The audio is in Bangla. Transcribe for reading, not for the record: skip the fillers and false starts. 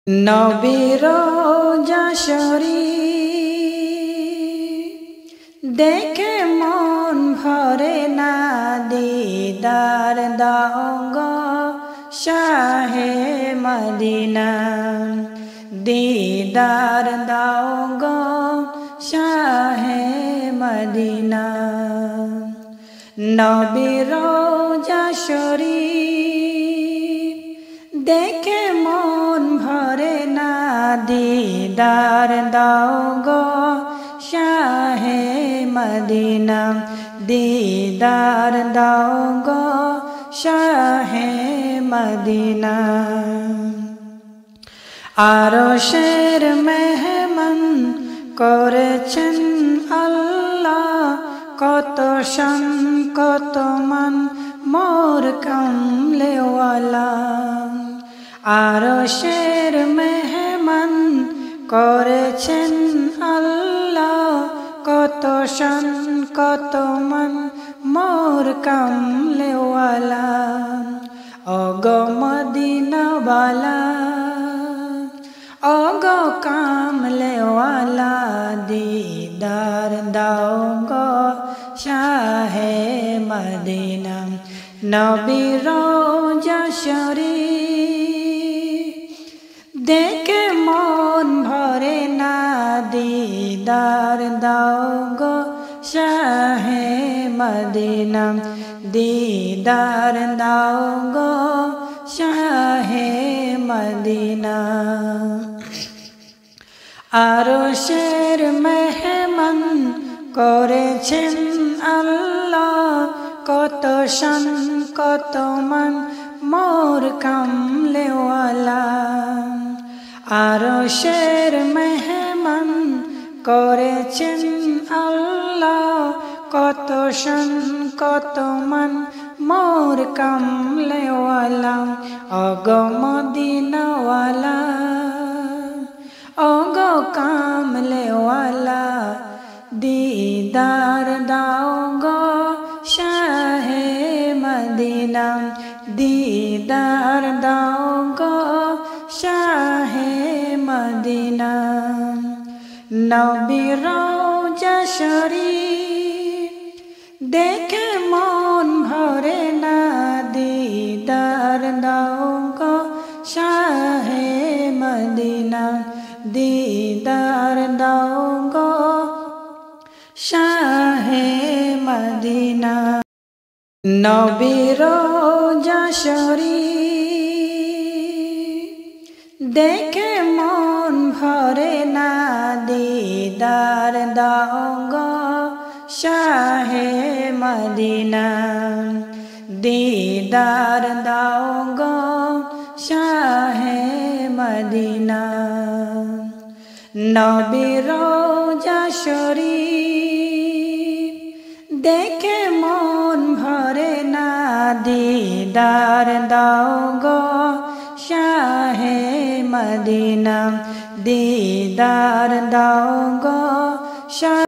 নবীর যশোরী দেখে মন ভরে না, দিদার দাও গো শাহে মদিনা, দিদার দাও গো শাহে মদিনা। নবীর যশোরী দেখে মন ভরে না, দিদার দাও গো শাহে মদিনা, দিদার দাও গো শাহে মদিনা। আরশের মেহমান করেছেন আল্লাহ, কত শান কত মান মোর কামলেওয়ালা। আরশের মেহমান করেছেন আল্লাহ, কত শান কত মান মোর কামলেওয়ালা। ওগো মদিনাওয়ালা, ওগো কামলেওয়ালা, দিদার দাও গো শাহে মদিনা। নবীর যশোরী দেখে মন ভরে না, দিদার দাও গো শাহে মদিনা, দিদার দাও গো শাহে মদিনা। আরশের মেহমান করেছেন আল্লাহ, কত শান কত মান মোর কামলেওয়ালা। আরশের মেহমান করেছেন আল্লাহ, কত শান কত মান মোর কামলেওয়ালা। ওগো মদিনাওয়ালা, ওগো কামলেওয়ালা, দিদার দাও গো শাহে মদিনা, দিদার দাও গো শাহে মদিনা। নবীর যশোরী দেখে মন ভরে না, দিদার দাও গো শাহে মদিনা, দিদার দাও গো শাহে মদিনা। নবীর যশোরী দেখে মন ভরে না, দিদার দাও গো শাহে মদিনা, দিদার দাও গো শাহে মদিনা। নবীর যশোরী দেখে মন ভরে না, দিদার দাও গো শাহে মদিনা, দিদার দাও গো শাহে